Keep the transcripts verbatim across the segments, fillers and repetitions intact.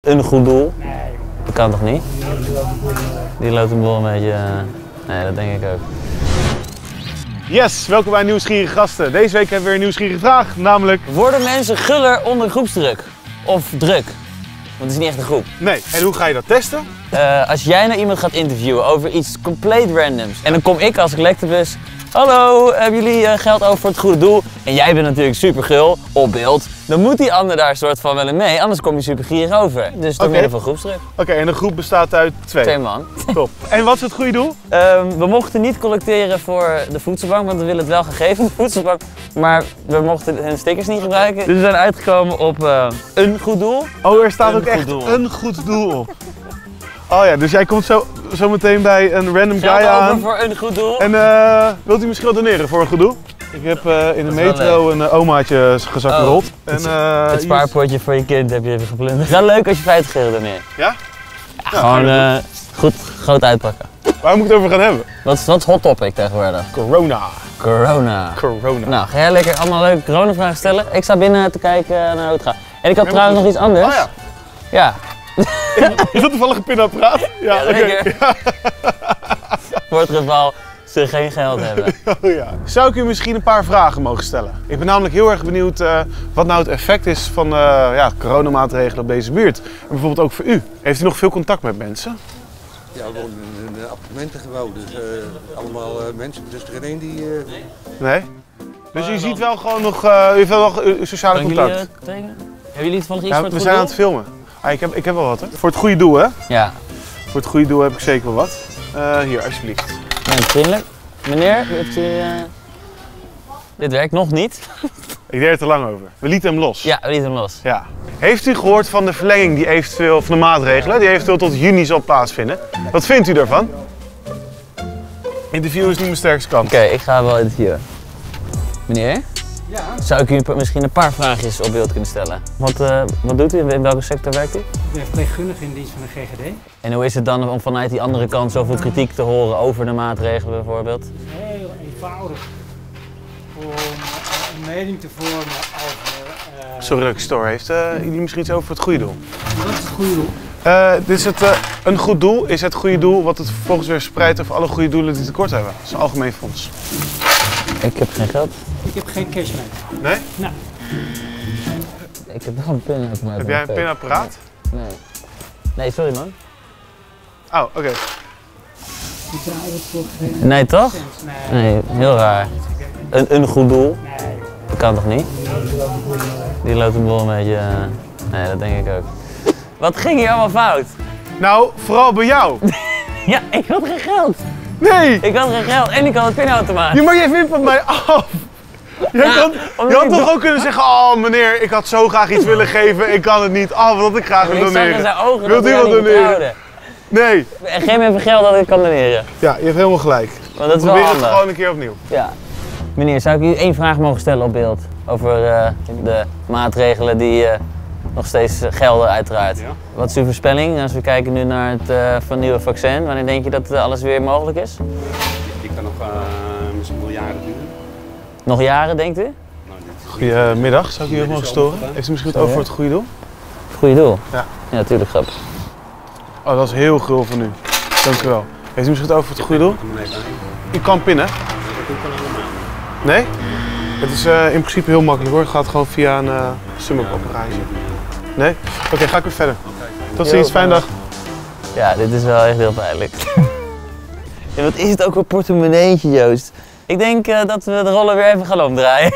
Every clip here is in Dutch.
een goed doel? Nee. Dat kan toch niet? Die loopt een boel een beetje... Uh... Nee, dat denk ik ook. Yes, welkom bij Nieuwsgierige Gasten. Deze week hebben we weer een nieuwsgierige vraag, namelijk... Worden mensen guller onder groepsdruk? Of druk? Want het is niet echt een groep. Nee, en hoe ga je dat testen? Uh, als jij nou iemand gaat interviewen over iets compleet randoms en dan kom ik als collectebus. Hallo, hebben jullie uh, geld over voor het goede doel? En jij bent natuurlijk super gul op beeld. Dan moet die ander daar soort van wel in mee, anders kom je super gierig over. Dus door okay. middel van groepsdruk. Oké, okay, en de groep bestaat uit twee? Twee man. Top. En wat is het goede doel? Um, we mochten niet collecteren voor de voedselbank, want we willen het wel gegeven, de voedselbank. Maar we mochten hun stickers niet gebruiken. Dus we zijn uitgekomen op uh, een goed doel. Oh, er staat een ook echt doel. een goed doel op. Oh ja, dus jij komt zo, zo meteen bij een random Geld guy aan. over voor een goed doel. En uh, wilt u misschien wat doneren voor een goed doel? Ik heb uh, in de metro een uh, omaatje gezakt en rolt. Oh, het, uh, het spaarpotje voor je kind heb je even geplunderd. Wel leuk als je vijftig euro doneert. Ja? Ja, ja gewoon uh, goed groot uitpakken. Waar moet ik het over gaan hebben? Wat is, wat is hot topic tegenwoordig? Corona. Corona. Corona. Nou, ga jij lekker allemaal leuke coronavragen stellen? Ik sta binnen te kijken naar hoe het gaat. En ik had trouwens nog iets anders. Oh ja. Ja. Is dat toevallig een pinapparaat? Ja, ja zeker. Okay. Ja. Voor het geval ze geen geld hebben. Oh ja. Zou ik u misschien een paar vragen mogen stellen? Ik ben namelijk heel erg benieuwd uh, wat nou het effect is van uh, ja, coronamaatregelen op deze buurt. En bijvoorbeeld ook voor u. Heeft u nog veel contact met mensen? Ja, we wonen in een appartementengebouw, dus uh, allemaal uh, mensen. Dus er is één die... Uh... Nee? Dus u ziet wel gewoon nog, uh, u heeft wel nog uh, sociale Kan contact? Jullie, uh, trainen? Hebben jullie toevallig iets Ja, voor het we goede zijn doel? aan het filmen. Ah, ik, heb, ik heb wel wat, hè? Voor het goede doel, hè? Ja. Voor het goede doel heb ik zeker wel wat. Uh, hier, alsjeblieft. Ja, vriendelijk. Meneer, heeft u... Uh... Dit werkt nog niet. Ik deed er te lang over. We lieten hem los. Ja, we lieten hem los. Ja. Heeft u gehoord van de verlenging die eventueel, van de maatregelen, die eventueel tot juni zal plaatsvinden? Wat vindt u daarvan? Interview is niet mijn sterkste kant. Oké, okay, ik ga wel interviewen. Meneer? Ja? Zou ik u misschien een paar vraagjes op beeld kunnen stellen? Wat, uh, wat doet u? In welke sector werkt u? Ik ben verpleegkundige in dienst van de G G D. En hoe is het dan om vanuit die andere kant zoveel kritiek te horen over de maatregelen bijvoorbeeld? Heel eenvoudig om een mening te vormen over... Uh... Sorry dat ik stoor. Heeft uh, jullie misschien iets over het goede doel? Wat is het goede doel? Uh, dit is het, uh, een goed doel is het goede doel wat het vervolgens weer verspreidt over alle goede doelen die tekort hebben. Dat is een algemeen fonds. Ik heb geen geld. Ik heb geen cash mee. Nee? Nou. Ik heb wel een pinapparaat. Heb jij een pinapparaat? Nee. Nee, sorry man. Oh, oké. Okay. Nee, toch? Nee. Nee, heel raar. Een, een goed doel? Nee. Dat kan toch niet? Die loopt een boel een beetje... Uh... Nee, dat denk ik ook. Wat ging hier allemaal fout? Nou, vooral bij jou. Ja, ik had geen geld. Nee! Ik had geen geld en ik had een pinautomaat. Ja, maar jij vindt van mij af. Je, Ja, kan, je had toch ook kunnen zeggen, oh meneer, ik had zo graag iets willen geven, ik kan het niet. Oh, wat had ik graag willen doneren. Ik zag in zijn ogen Wilt dat u hij wat niet doneren? vertrouwde. Nee. En geef me even geld dat ik kan doneren. Ja, je hebt helemaal gelijk. Want dat is wel Probeer het handig. gewoon een keer opnieuw. Ja. Meneer, zou ik u één vraag mogen stellen op beeld? Over uh, de maatregelen die uh, nog steeds gelden uiteraard. Ja. Wat is uw voorspelling als we kijken nu naar het uh, vernieuwde vaccin? Wanneer denk je dat uh, alles weer mogelijk is? Die kan nog uh, misschien wel jaren duren. Nog jaren, denkt u? Nou, Goedemiddag, zou ik u even mogen storen? Heeft u misschien het over voor het goede doel? Goeie doel? Ja. Ja, natuurlijk, grap. Oh, dat is heel gul van u. Dank u wel. Heeft u misschien het over voor het goede doel? U kan pinnen. Nee? Het is uh, in principe heel makkelijk hoor. Het gaat gewoon via een uh, sum-up-operatie. Nee? Oké, okay, ga ik weer verder. Tot ziens, fijne dag. Ja, dit is wel echt heel pijnlijk. Ja, wat is het ook een portemonneetje, Joost? Ik denk uh, dat we de rollen weer even gaan omdraaien.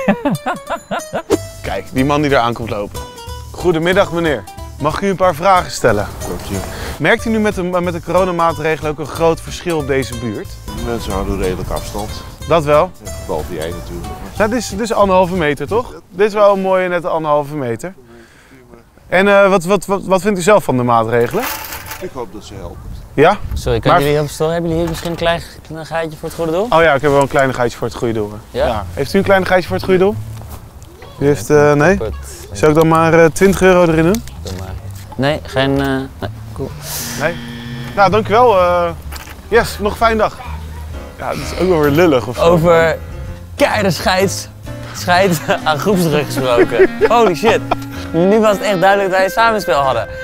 Kijk, die man die daar aankomt lopen. Goedemiddag meneer. Mag ik u een paar vragen stellen? Klopt, ja. Merkt u nu met de, met de coronamaatregelen ook een groot verschil op deze buurt? Mensen houden redelijk afstand. Dat wel? Ja, behalve jij natuurlijk. Nou, dit is, dit is anderhalve meter toch? Dit is wel een mooie nette anderhalve meter. En uh, wat, wat, wat, wat vindt u zelf van de maatregelen? Ik hoop dat ze helpen. Ja? Sorry, kan Maar... jullie even storen? Hebben jullie hier misschien een klein een gaatje voor het goede doel? Oh ja, ik heb wel een kleinigheidje voor het goede doel. Ja? Ja. Heeft u een kleinigheidje voor het goede doel? U heeft, uh, nee? Goed. Zou ik dan maar uh, twintig euro erin doen? Doe maar. Nee, geen... Uh... Nee, cool. Nee? Nou, dankjewel. Uh, yes, nog een fijne dag. Ja, dat is ook wel weer lullig of zo. Over keiharde scheids, scheid aan groepsdruk gesproken. Holy shit. Nu was het echt duidelijk dat wij een samenspel hadden.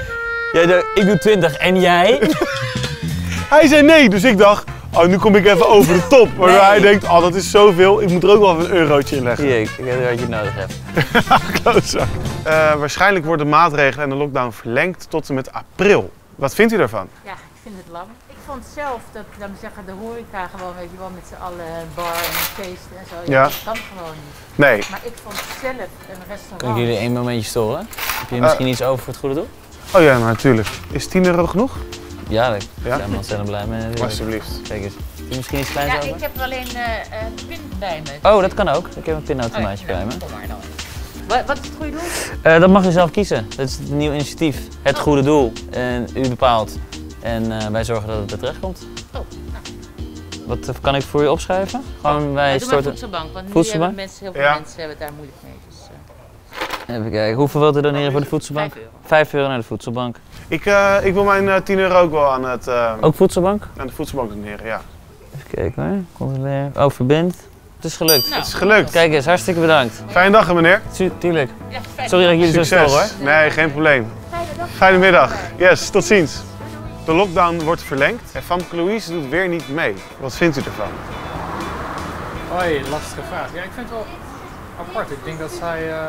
Jij doet, ik doe twintig en jij? Hij zei nee, dus ik dacht, oh nu kom ik even over de top. Waardoor Nee. hij denkt, oh dat is zoveel, ik moet er ook wel even een eurotje in leggen. Hier, ik weet wat je nodig hebt. Klootzak. Uh, waarschijnlijk worden de maatregelen en de lockdown verlengd tot en met april. Wat vindt u daarvan? Ja, ik vind het lang. Ik vond zelf dat, laat me zeggen, de horeca gewoon, weet je wel, met z'n allen bar en feesten en zo. Ja. Dat kan gewoon niet. Nee. Maar ik vond zelf een restaurant. Kan ik jullie één momentje storen? Heb je misschien uh, iets over voor het goede doel? Oh ja, natuurlijk. Is tien euro genoeg? Ja, ik ja? ben ontzettend blij mee. Alsjeblieft. Kijk eens. Heb je misschien iets kleins ja, over? ik heb alleen uh, een pin bij me. Oh, dat kan ook. Ik heb een pinautomaatje oh, ja, bij me. Kom maar dan. Wat, wat is het goede doel? Uh, dat mag u zelf kiezen. Dat is het nieuw initiatief. Het oh. goede doel. En u bepaalt. En uh, wij zorgen dat het er terecht komt. Oh, nou. Wat kan ik voor u opschrijven? Gewoon wij ja, storten... voedselbank, want voedselbank? nu hebben mensen, heel veel ja. mensen hebben het daar moeilijk mee. Dus, uh... Even kijken, hoeveel wilt u doneren voor de voedselbank? Vijf euro. Vijf euro naar de voedselbank. Ik, uh, ik wil mijn uh, tien euro ook wel aan, het, uh, ook voedselbank? aan de voedselbank doneren, ja. Even kijken hoor, controleren. Oh, verbind. Het is gelukt. Nou, het is gelukt. Kijk eens, hartstikke bedankt. Fijne dag meneer. Tu tuurlijk. Ja, sorry dat ik jullie Succes. zo stoor hoor. Nee, geen probleem. Fijne middag. Yes, tot ziens. De lockdown wordt verlengd en Famke Louise doet weer niet mee. Wat vindt u ervan? Hoi, lastige vraag. Ja, ik vind het wel apart. Ik denk dat zij uh,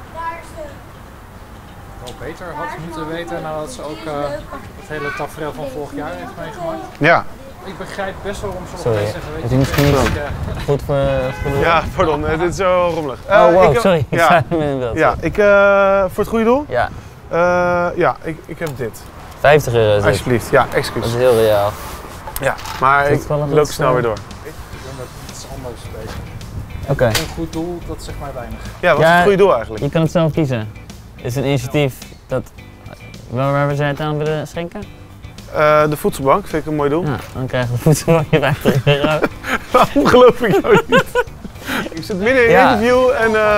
wel beter had moeten weten nadat ze ook uh, het hele tafereel van vorig jaar heeft meegemaakt. Ja. Ik begrijp best wel waarom ze nog sorry, steeds zeggen, weet je misschien niet uh, goed voor, voor de... Ja, pardon, uh, dit is zo rommelig. Uh, oh wow, ik, sorry. Ja, ik sta in beeld. ja ik, uh, voor het goede doel? Ja. Uh, ja, ik, ik heb dit. vijftig euro is dit. Alsjeblieft, ja, excuus. Dat is heel reëel. Ja, maar ik loop snel weer door. Ik denk dat het iets anders is. Oké. Okay. Een goed doel, dat is zeg maar weinig. Ja, wat ja, is het goede doel eigenlijk? Je kan het zelf kiezen. Het is een initiatief dat... Waar, waar we zijn het aan willen schenken? Uh, de voedselbank vind ik een mooi doel. Ja, dan krijgen we de voedselbankje vijftig euro. Waarom geloof ik jou niet? Ik zit midden in een ja. interview en... Uh,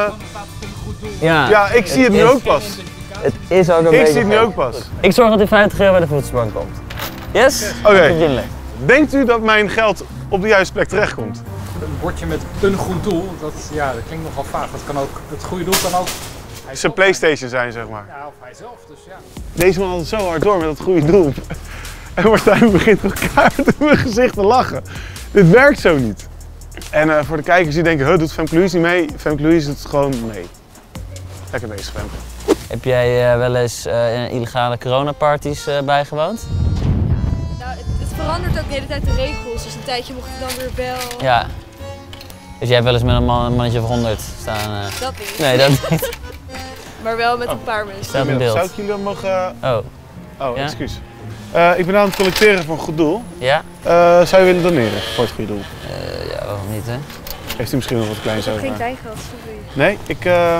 ja, ja, ik zie het, het nu ook pas. Het is ook een ik beetje... Ik zie het nu ook pas. Ik zorg dat u vijftig euro bij de voedselbank komt. Yes? Oké. Okay. Denkt u dat mijn geld op de juiste plek terechtkomt? Een bordje met een goed doel, dat, ja, dat klinkt nogal vaag. Dat kan ook, het goede doel kan ook... Zijn PlayStation zijn, zeg maar. Ja, of hij zelf, dus ja. Deze man had zo hard door met dat goede doel. En Martijn begint elkaar in mijn gezicht te lachen. Dit werkt zo niet. En uh, voor de kijkers die denken, huh, doet Famke Louise niet mee? Famke Louise doet gewoon mee. Lekker bezig, Famke. Heb jij uh, wel eens uh, illegale coronaparties uh, bijgewoond? Nou, het, het verandert ook de hele tijd de regels. Dus een tijdje mocht het dan weer wel. Ja. Dus jij hebt wel eens met een, man, een mannetje van honderd staan? Uh... Dat niet. Nee, dat niet. Maar wel met oh. een paar mensen. Staat in beeld. Zou ik jullie dan mogen... Oh. Oh, ja? excuus. Uh, ik ben aan het collecteren voor een goed doel. Ja? Uh, zou je willen doneren voor het goede doel? Uh, ja, waarom niet, hè? Heeft u misschien nog wat kleins over? Ik heb geen kleingeld, sorry. Nee, ik... Uh,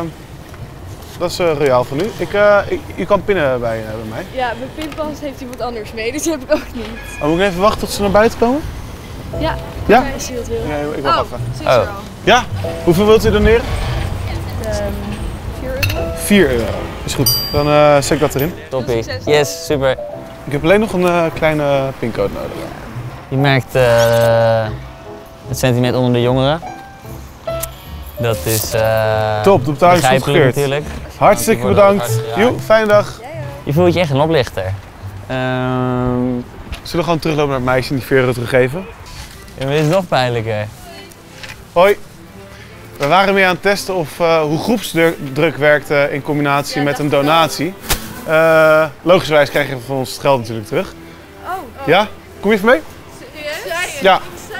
dat is uh, royaal van u. Ik, uh, ik, u kan pinnen bij, uh, bij mij. Ja, mijn pinpas heeft iemand anders mee, dus die heb ik ook niet. Oh, moet ik even wachten tot ze naar buiten komen? Ja, ja? als je dat wil. Ja, ik wacht oh, even. Oh. Ja? Hoeveel wilt u doneren? Um, vier euro. vier euro. Is goed. Dan uh, zet ik dat erin. Toppie. Yes, super. Ik heb alleen nog een uh, kleine pincode nodig. Je merkt uh, het sentiment onder de jongeren. Dat is uh, top, de betaling is goedgekeurd. Natuurlijk. Hartstikke bedankt. Jo, fijne dag. Je voelt je echt een oplichter. Um, Zullen we gewoon teruglopen naar het meisje en die vier euro teruggeven? Ja, maar dit is nog pijnlijker. Hoi. We waren mee aan het testen of, uh, hoe groepsdruk werkte in combinatie ja, met een donatie. Uh, logischerwijs krijg je van ons het geld natuurlijk terug. Oh, oh. Ja? Kom je even mee? Serieus? Ja.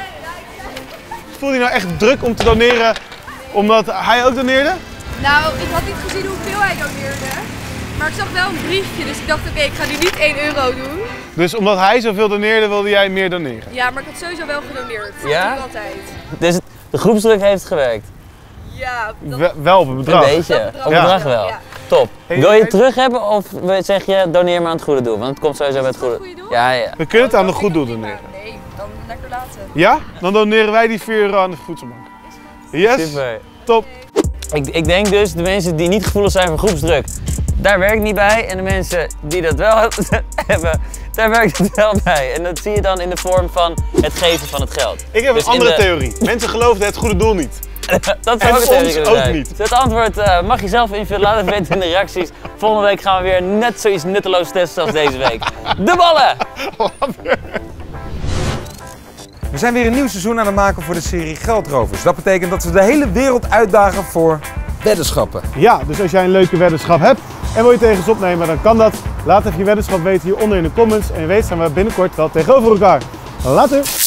Voelde je nou echt druk om te doneren omdat hij ook doneerde? Nou, ik had niet gezien hoeveel hij doneerde. Maar ik zag wel een briefje, dus ik dacht oké, okay, ik ga nu niet één euro doen. Dus omdat hij zoveel doneerde, wilde jij meer doneren? Ja, maar ik had sowieso wel gedoneerd. Ja? Dat altijd. Dus de groepsdruk heeft gewerkt? Ja. Dat... Wel, wel op een bedrag. Een beetje, op een ja. bedrag wel. Ja. Top. Hey, wil je het hey, terug hebben of zeg je doneer maar aan het goede doel? Want het komt sowieso bij het goede, goede doel. Ja, ja. We kunnen het aan het goed doel doneren. Nee, dan lekker laten. Ja? Dan doneren wij die vier euro aan de voedselbank. Yes? Super. Top. Ik, ik denk dus de mensen die niet gevoelig zijn voor groepsdruk, daar werkt niet bij. En de mensen die dat wel hebben, daar werkt het wel bij. En dat zie je dan in de vorm van het geven van het geld. Ik heb dus een andere de... theorie. Mensen geloofden het goede doel niet. Dat En zou ook een ons theorie kunnen ook zijn. niet. Het antwoord uh, mag je zelf invullen. Laat het weten in de reacties. Volgende week gaan we weer net zoiets nutteloos testen als deze week. De ballen! We zijn weer een nieuw seizoen aan het maken voor de serie Geldrovers. Dat betekent dat we de hele wereld uitdagen voor weddenschappen. Ja, dus als jij een leuke weddenschap hebt en wil je tegen ons opnemen, dan kan dat. Laat even je weddenschap weten hieronder in de comments. En je weet, zijn we binnenkort wel tegenover elkaar. Later!